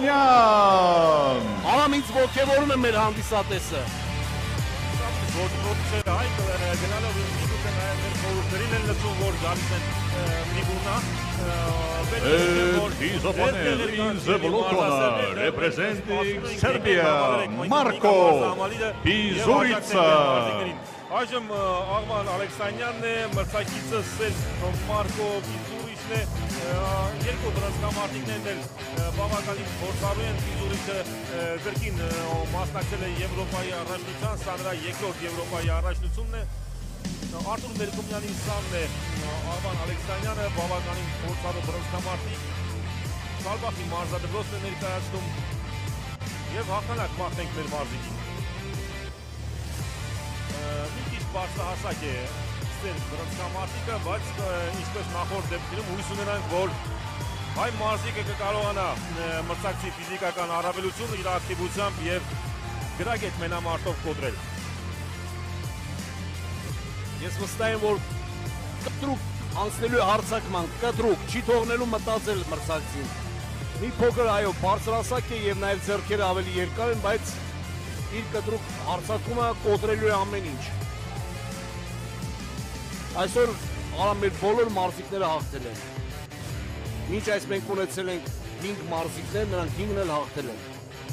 Ալեքսանյան։ Ալամ ինձ ոգևորում է մեր հանդիսատեսը։ Գնալով ինստիտուտը նաև մեր խորհուրդներին են լսում, որ գալիս են տրիբունա։ He's opponent in the blue corner, representing Serbia, Marko Pizurica. Այժմ Աղման Ալեքսանյանն է, մրցակիցը Մարկո Պիզուրիչն է, երկու բռնցքամարտիկներն էլ բավականին փորձառու են։ Պիզուրիչը կրկին մասնակցել է Եվրոպայի առաջնության, սա նրա երկրորդ Եվրոպայի առաջնությունն է։ Արտուր Մերկումյանի սամն է Աղման Ալեքսանյանը, բավականին փորձառու բռնցքամարտիկ, Սալբախի մարզադպրոցն է ներկայացնում եւ հաղթանակ մաղթենք մեր մարզիկին։ Մի քիչ բարձրահասակ է բռնցքամարտիկը, բայց ինչպես նախորդ դեպքերում հույս ունենանք, որ հայ մարզիկը կկարողանա մրցակցի ֆիզիկական առավելությունը իր ակտիվությամբ եւ գրագետ մենամարտով կոտրել։ Ես վստահ եմ, որ կտրուկ անցնելու հարցակման, կտրուկ չի թողնելու մտածել մրցակցին։ Մի փոքր այո, բարձրահասակ է եւ նաեւ ձեռքերը ավելի երկար են, բայց իր կտրուկ հարցակումը կոտրելու է ամեն ինչ։ Այսօր արամ մեր բոլոր մարզիկները հաղթել են։ Մինչ այս մենք ունեցել ենք 5 մարզիկներ, նրանք 5-ն էլ հաղթել են։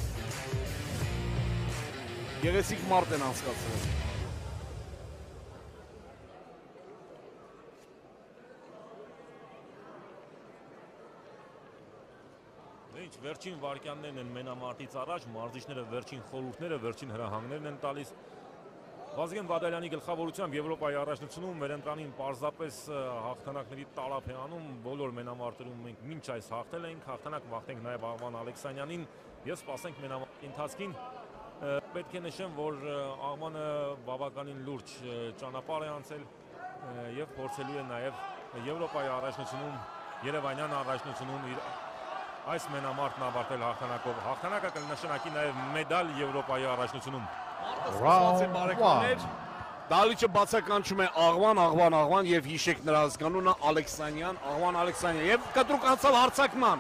Գեղեցիկ մարտ են անցկացրել։ Ինչ վերջին վարկյաններն են մենամարտից առաջ, մարզիչները վերջին խորհուրդները, վերջին հրահանգներն են տալիս։ Վազգեն Բադալյանի գլխավորությամբ Եվրոպայի առաջնությունում մեր ընտրանին պարզապես հաղթանակների տարափ է անում, բոլոր մենամարտերում մենք մինչ այս հաղթել ենք, հաղթանակ մաղթենք նաև Աղման Ալեքսանյանին եւ սպասենք մենամարտի ընթացքին։ Պետք է նշեմ, որ Աղմանը բավականին լուրջ ճանապարհ է անցել եւ փորձելու է նաև Եվրոպայի առաջնությունում, Երևանյան առաջնությունում իր այս մենամարտն ավարտել հաղթանակով։ Հաղթանակը կնշանակի նաև մեդալ Եվրոպայի առաջնությունում։ Դալիճը բացականչում է Աղվան եւ հիշեք նրա ազգանունը Ալեքսանյան, Աղվան Ալեքսանյան եւ կտրուկ անցավ հարցակման։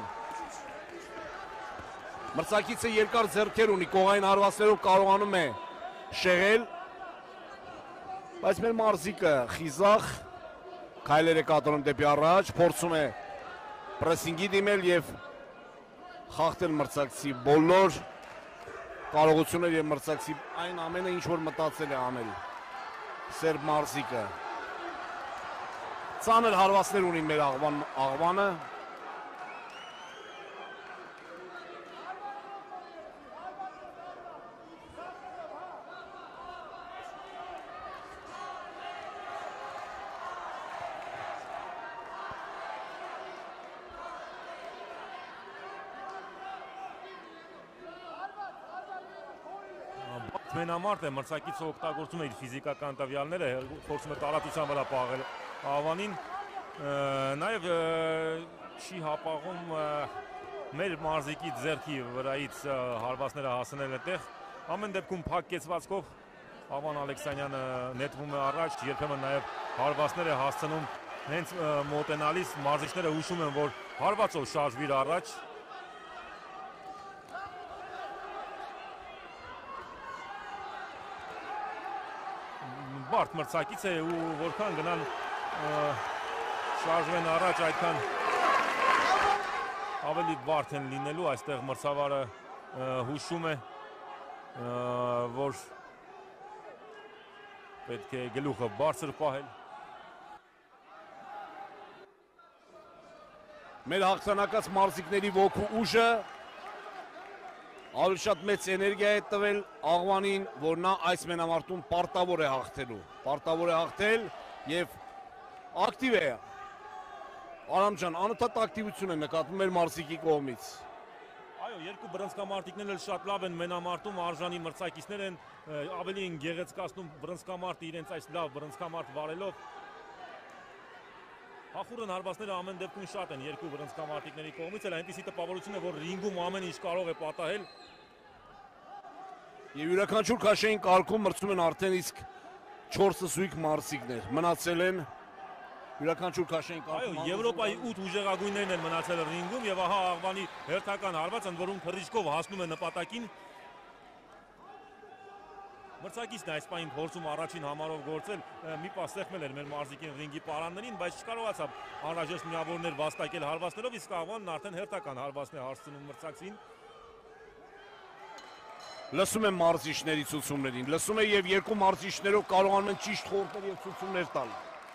Մրցակիցը երկար ձեռքեր ունի, կողային հարվածներով կարողանում է շեղել, բայց մեր մարզիկը խիզախ քայլեր է կատարում դեպի առաջ, փորձում է պրեսինգի դիմել եւ խախտել մրցակցի բոլոր կարողություններ եւ մրցակցի այն ամենը, ինչ որ մտածել է անել սերբ մարզիկը։ Ծանր հարվածներ ունի մեր Աղվանը։ Մենամարտ է, մրցակիցը օգտագործում է իր ֆիզիկական տվյալները, փորձում է տարածության վրա պահել Աղվանին, նաև չի հապաղում մեր մարզիկի ձեռքի վրայից հարվածները հասնել է տեղ, ամեն դեպքում փակ կեցվածքով Աղվան Ալեքսանյանը նետվում է առաջ, երբեմն նաև հարվածներ է հասցնում, հենց մոտենալիս մարզիչները հուշում են, որ հարվածով շարժվիր առաջ։ Բարդ մրցակից է ու որքան գնան շարժվեն առաջ, այդքան ավելի բարդ են լինելու, այստեղ մրցավարը հուշում է, որ պետք է գլուխը բարձր պահել։ Մեր հաղթանակած մարզիկների ոգու ուժը ավելի շատ մեծ էներգիա է տվել Աղվանին, որ նա այս մենամարտում պարտավոր է հաղթելու։ Պարտավոր է հաղթել եւ ակտիվ է։ Արամ ջան, անընդհատ ակտիվություն է նկատվում մեր մարզիկի կողմից։ Այո, երկու բռնցքամարտիկներն էլ շատ լավ են մենամարտում, արժանի մրցակիցներ են, ավելի են գեղեցկացնում բռնցքամարտը իրենց այս լավ բռնցքամարտ վարելով։ Հախուռն հարվածները ամեն դեպքում շատ են երկու բռնցքամարտիկների կողմից, էլ այնպիսի տպավորություն է, որ ռինգում ամեն ինչ կարող է պատահել։ Եվ յուրաքանչյուր քաշային կարգում մրցում են արդեն իսկ 4 զույգ մարզիկներ։ Մնացել են Յուրաքանչյուր քաշային Այո, կարգում Եվրոպայի 8 ուժեղագույններն են մնացել ռինգում եւ ահա Աղվանի հերթական հարվածը, ընդ որում թռիչքով հասնում է նպատակին։ Մրցակիցն այս պահին փորձում առաջին համարով գործել, մի պահ սեղմել էր մեր մարզիկին ռինգի պարաններին, բայց չկարողացավ անհրաժեշտ միավորներ վաստակել հարվածներով, իսկ Աղվանն արդեն հերթական հարվածն է հասցնում մրցակցին։ Լսում եմ մարզիչների ցուցումներին, լսում եմ եւ երկու մարզիչներով կարողանում են ճիշտ խորհուրդներ եւ ցուցումներ տալ։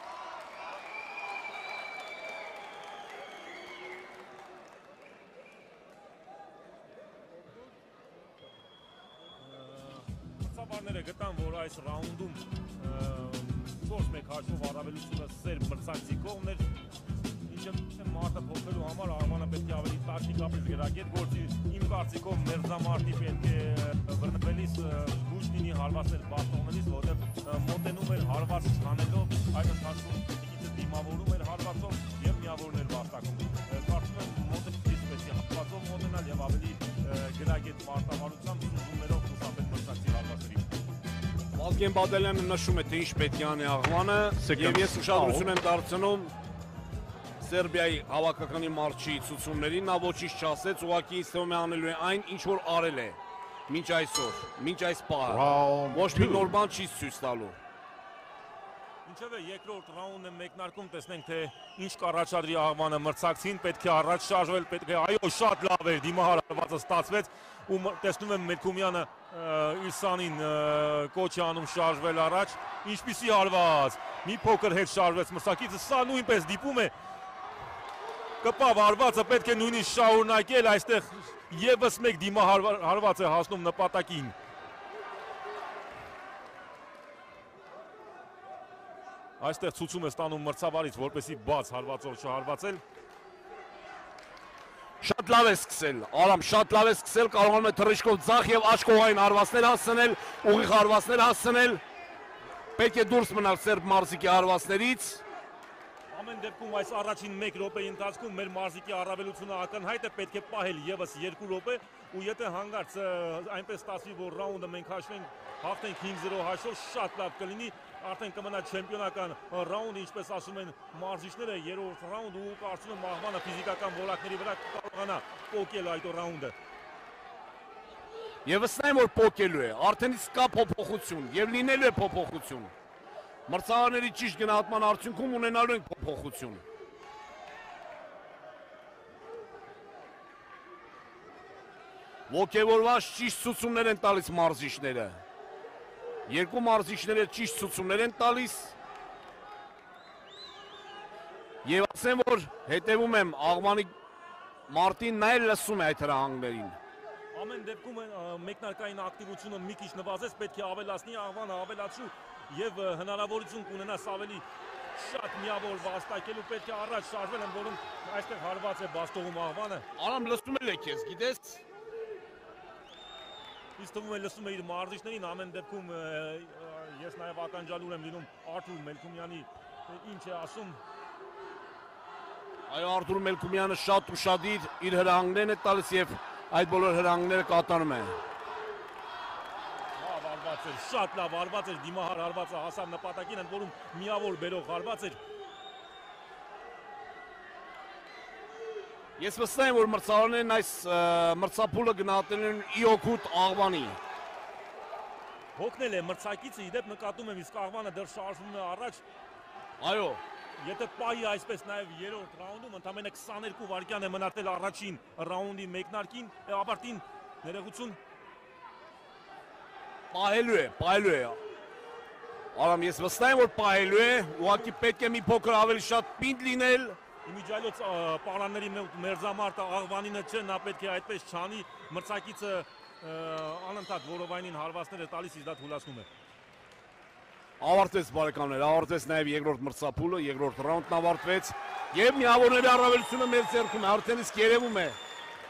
Մրցավարները գտան, որ այս ռաունդում 4-1 հաշվով առավելությունը սեր մրցակցի կողմն էր, ինչը մարտը փոխելու համար Աղվանը պետք է ավելի տակտիկապես գրագետ գործի։ Իմ կարծիքով մերձամարտի պետք է բռնվելիս զգույշ լինի հարվածներ բախտողներից, որտեղ մոտենում էր հարված չանելով, այդ ընթացքում տիկիցը դիմավորում էր հարվածով եւ միավորներ վաստակում։ Կարծում եմ մոտեցից պետք է հարվածով մոտենալ եւ ավելի գրագետ մարտավարությամբ զուգումներով խուսափել մրցակցի հարվածների։ Վազգեն Բադալյանը նշում է, թե ինչ պետք է անի Աղվանը, եւ ես ուշադրություն եմ դարձնում Սերբիայի հավաքականի մարզչի ցուցումներին, նա ոչինչ չասեց, ուղղակի ինձ թվում է անելու է այն, ինչ որ արել է մինչ այսօր, մինչ այս պահը։ Ոչ մի նոր բան չի ցույց տալու։ Ինչևէ, երկրորդ ռաունդն է մեկնարկում, տեսնենք թե ինչ կառաջադրի Աղվանը մրցակցին, պետք է առաջ շարժվել, պետք է, այո, շատ լավ էր, դիմահարվածը ստացվեց, ու տեսնում եմ Մերկումյանը իր սանին կոչ է անում շարժվել առաջ, ինչպիսի հարված, մի փոքր հետ շարժվեց մրցակիցը, սա նույնպես դիպում է, կպավ հարվածը պետք է նույնիսկ շարունակել, այստեղ եւս մեկ դիմահարված է հասնում նպատակին։ Այստեղ ցուցում է ստանում մրցավարից, որպեսի բաց հարվածով չհարվածել։ Շատ լավ է սկսել, Արամ, շատ լավ է սկսել, կարողանում է թռիչքով ձախ եւ աչքողային հարվածներ հասցնել, ուղիղ հարվածներ հասցնել։ Պետք է դուրս մնալ սերբ մարզիկի հարվածներից։ Ամեն դեպքում այս առաջին 1 րոպեի ընթացքում մեր մարզիկի առավելությունը ակնհայտ է, պետք է պահել եւս 2 րոպե, ու եթե հանգարց այնպես ստացվի, որ ռաունդը մենք հաշվենք, հաղթենք 5-0 հաշվով, շատ լավ կլինի, արդեն կմնա չեմպիոնական ռաունդը, ինչպես ասում են մարզիչները, երրորդ ռաունդը, ու կարծում եմ Աղվանը ֆիզիկական որակների վրա կարողանա պոկել այդ ռաունդը։ Եվ վստահ եմ, որ պոկելու է, արդեն իսկ կա փոփոխություն եւ լինելու է փոփոխություն։ Մրցավարների ճիշտ գնահատման արդյունքում ունենալու ենք փոփոխություն։ Ոգևորված ճիշտ ցուցումներ են տալիս մարզիչները։ Երկու մարզիչները ճիշտ ցուցումներ են տալիս։ Եվ ասեմ, որ հետևում եմ Աղվանի մարտին, նա էլ լսում է այդ հրահանգներին։ Ամեն դեպքում մեկնարկային ակտիվությունը մի քիչ նվազեց, պետք է ավելացնի Աղվանը, ավելացու եւ հնարավորություն կունենաս ավելի շատ միավոր վաստակելու, պետք է առաջ շարժվել, ընդ որում այստեղ հարված է բաստողում Աղվանը։ Արամ, լսում է քեզ, գիտես։ Ինձ թվում է լսում է իր մարզիչներին, ամեն դեպքում ես նաեւ ականջալուր եմ լինում Արթուր Մելքումյանի ինչ է ասում։ Այո, Արթուր Մելքումյանը շատ ուշադիր իր հրահանգներն է տալիս եւ այդ բոլոր հրահանգները կատարում է։ Շատ լավ հարված էր, դիմահար հարվածը հասավ նպատակին, ընդ որում միավոր բերող հարված էր։ Ես վստահ եմ, որ մրցավարներն այս մրցափուլը գնահատել են ի օգուտ Աղվանի։ Հոգնել է մրցակիցը, իդեպ նկատում եմ, իսկ Աղվանը դեռ շարժվում է առաջ։ Այո։ Եթե պահի այսպես նաև երրորդ ռաունդում ընդամենը 22 վայրկյան է մնացել առաջին ռաունդի մեկնարկին, ավարտին, ներողություն։ Պահելու է։ Արամ, ես վստահ եմ, որ պահելու է, ուղղակի պետք է մի փոքր ավելի շատ պինդ լինել։ Իմիջիայլոց պարանների մերձամարտը Աղվանինը չէ, նա պետք է այդպես չանի, մրցակիցը անընդհատ որովայնին հարվածներ է տալիս, իսկ դա թուլացնում է։ Ավարտվեց բարեկամներ, ավարտվեց նաև երկրորդ մրցափուլը, երկրորդ ռաունդն ավարտվեց եւ միավորների առավելությունը մեր ձեռքում է, արդեն իսկ երևում է։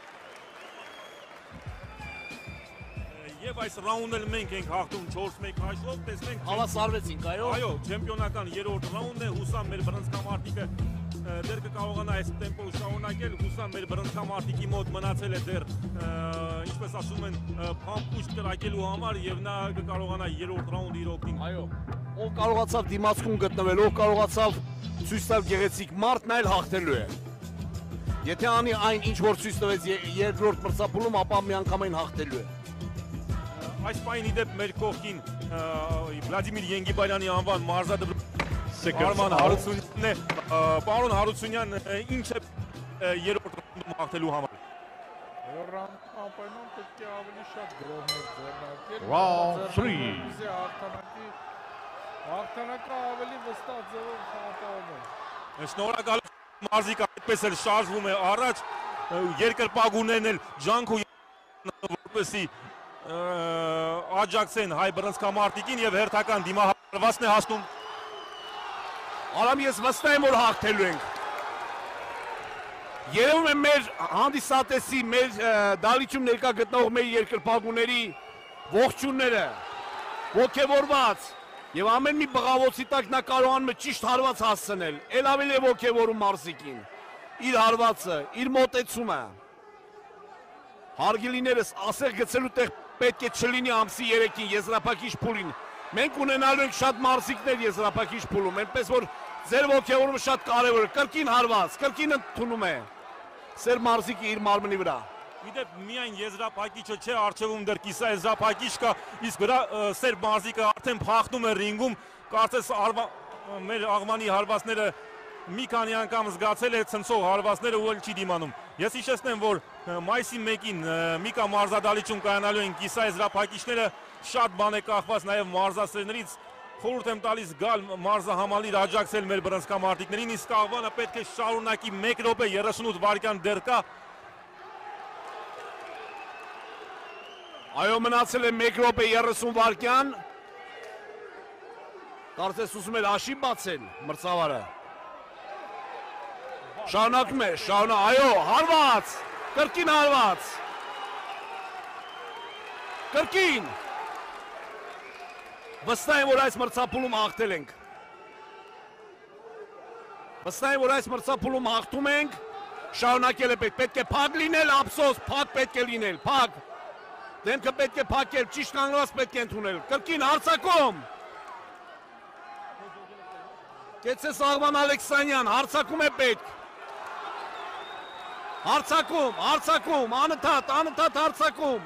Եվ այս ռաունդը մենք ենք հաղթում 4-1 հաշվով, տեսնենք Հավասարվեցինք, այո։ Այո, չեմպիոնական երրորդ ռաունդն է, հուսամ մեր բռնցքամարտիկը դեռ կկարողանա այս տեմպով շարունակել, հուսամ մեր բռնցքամարտիկի մոտ մնացել է դեռ, ինչպես ասում են, փամփուշտ կրակելու համար եւ նա կկարողանա երրորդ ռաունդը իր օգտին։ Այո։ Ով կարողացավ դիմացքում գտնվել, ով կարողացավ ցույց տալ գեղեցիկ մարդ, նա էլ հաղթելու է։ Եթե անի այն ինչ որ ցույց տվեց երկրորդ մրցափուլում, ապա միանգամայն հաղթելու է։ Այս պայմանի դեպ մեր կողքին Վլադիմիր Ենգիբարյանի անվան մարզադպրոցի Արման Հարությունյանն է, պարոն Հարությունյան, ինչ է երրորդ ռաունդում հաղթելու համար։ Անպայման պետք է ավելի շատ գրոհներ ձեռնարկել։ Round 3. Հաղթանակը ավելի վստահ ձևով ապահովել։ Շնորհակալություն մարզիկը այդպես էլ շարժվում է առաջ, երկրպագուներն էլ ջանք ու որպեսի աջակցեն հայ բռնցքամարտիկին եւ հերթական դիմահարվածն է հասնում։ Արամ, ես վստահ եմ, որ հաղթելու ենք։ Երևում է մեր հանդիսատեսի, մեր դալիճում ներկա գտնող մեր երկրպագուների ողջունները, ոգևորված եւ ամեն մի բղավոցի տակ նա կարողանում է ճիշտ հարված հասցնել, ել ավելի է ոգևորում մարզիկին, իր հարվածը, իր մոտեցումը։ Հարգելիներս, ասեղ գցելու տեղ պետք է չլինի ամսի 3-ին եզրափակիչ փուլին։ Մենք ունենալու ենք շատ մարզիկներ եզրափակիչ փուլում, այնպես որ ձեր ոգևորումը շատ կարևոր է, կրկին հարված, կրկին ընդունում է սեր մարզիկը իր մարմնի վրա։ Իդեպ միայն եզրափակիչը չէ, առջևում դեռ կիսա եզրափակիչ կա, իսկ վրա սեր մարզիկը արդեն փախնում է ռինգում, կարծես մեր աղմանի հարվածները մի քանի անգամ զգացել է ցնցող հարվածները ու չի դիմանում։ Ես հիշեցնեմ, որ մայիսի 1-ին Միկա մարզադալիճում կայանալու են կիսա եզրափակիչները, շատ բան է կախված նաև մարզասերներից, խորհուրդ եմ տալիս գալ մարզահամալիր աջակցել մեր բռնցքամարտիկներին, իսկ աղվանը պետք է շարունակի 1 րոպե 38 վայրկյան դեռ կա։ Այո, մնացել է 1 րոպե 30 վայրկյան։ Կարծես ուզում էր աշի բացել մրցավարը։ Շարունակում է, այո, հարված, կրկին հարված, կրկին, վստահ եմ, որ այս մրցափուլում հաղթել ենք, վստահ եմ, որ այս մրցափուլում հաղթում ենք, շարունակել է պետք է փակ լինել, ափսոս, փակ պետք է լինել, փակ, դեմքը պետք է փակել, ճիշտ կանգնված պետք է ընդունել, կրկին հարցակում, Կեցես Աղվան Ալեքսանյան, հարցակում է պետք, հարցակում, անընդհատ հարցակում։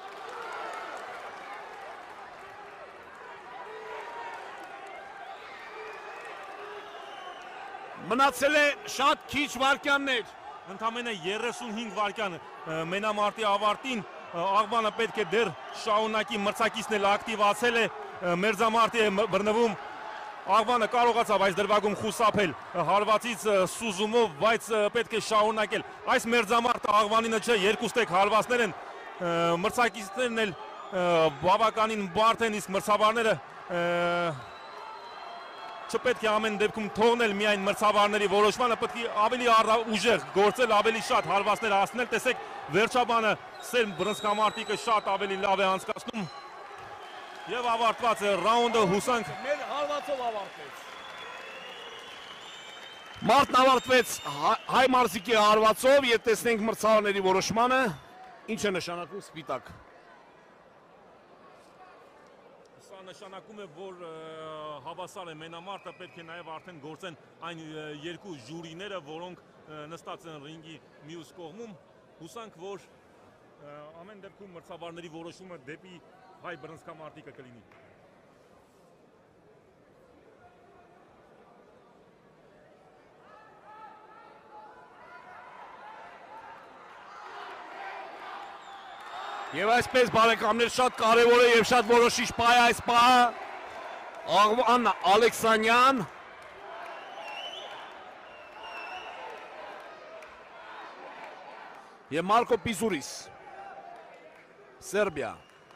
Մնացել է շատ քիչ վայրկյաններ։ Ընդամենը 35 վայրկյան մենամարտի ավարտին, Աղվանը պետք է դեռ շարունակի, մրցակիցն էլ ակտիվացել է, մերձամարտի է բռնվում։ Աղվանը կարողացավ այս դրվագում խուսափել հարվածից սուզումով, բայց պետք է շարունակել։ Այս մերձամարտը Աղվանինը չէ, երկուստեք հարվածներ են, մրցակիցներն էլ բավականին բարդ են, իսկ մրցավարները չպետք է ամեն դեպքում թողնել միայն մրցավարների որոշմանը, պետք է ավելի ուժեղ գործել, ավելի շատ հարվածներ հասնել, տեսեք վերջաբանը սեր բռնցքամարտիկը շատ ավելի լավ է անցկացնում եւ ավարտված է ռաունդը, հուսանք մեր հարվածով ավարտվեց։ Մարտն ավարտվեց հայ մարզիկի հարվածով, եւ տեսնենք մրցավարների որոշմանը, ինչ է նշանակում սպիտակ։ Սա նշանակում է, որ հավասար է մենամարտը, պետք է նաև արդեն գործեն այն երկու ժյուրիները, որոնք նստած են ռինգի մյուս կողմում, հուսանք, որ ամեն դեպքում մրցավարների որոշումը դեպի հայ բռնցքամարտիկը կլինի։ Եվ այսպես բարեկամներ շատ կարևոր է եւ շատ որոշիչ պահ է այս պահը։ Աղվան Ալեքսանյան եւ Մարկո Պիզուրիս, Սերբիա։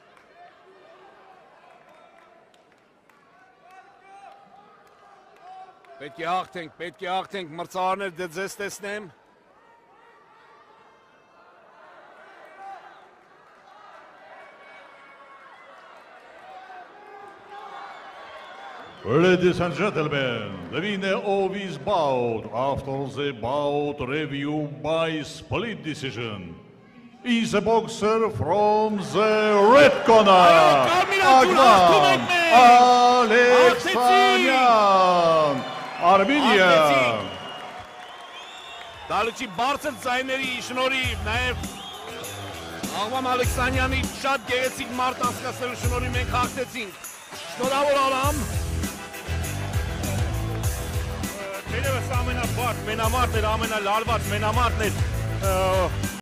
Պետք է հաղթենք, մրցավարներ դե ձեզ տեսնեմ։ Ladies and gentlemen, the winner of this bout after the bout review by split decision is a boxer from the red corner. կարմիր ակտում ենք մենք։ Alexanyan, Armenia. Դալիչի բարձր ձայների շնորհիվ, նաև Աղվամ Ալեքսանյանի շատ գեղեցիկ մարդ անցկացնելու շնորհիվ մենք հաղթեցինք։ Շնորհավոր Արամ։ Թերևս ամենաբարդ մենամարտն էր, ամենալարված մենամարտն էր